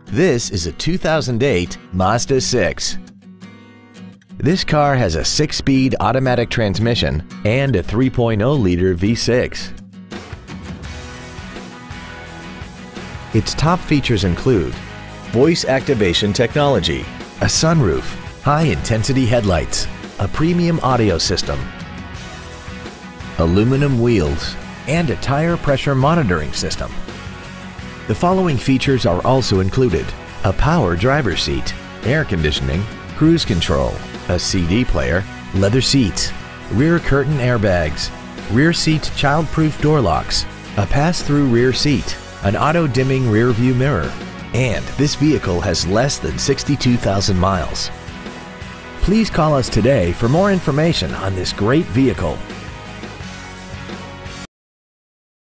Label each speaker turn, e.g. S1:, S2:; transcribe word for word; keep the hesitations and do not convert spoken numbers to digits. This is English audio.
S1: This is a two thousand eight Mazda six. This car has a six-speed automatic transmission and a three point oh liter V six. Its top features include voice activation technology, a sunroof, high-intensity headlights, a premium audio system, aluminum wheels, and a tire pressure monitoring system. The following features are also included: a power driver's seat, air conditioning, cruise control, a C D player, leather seats, rear curtain airbags, rear seat child-proof door locks, a pass-through rear seat, an auto-dimming rear view mirror, and this vehicle has less than sixty-two thousand miles. Please call us today for more information on this great vehicle.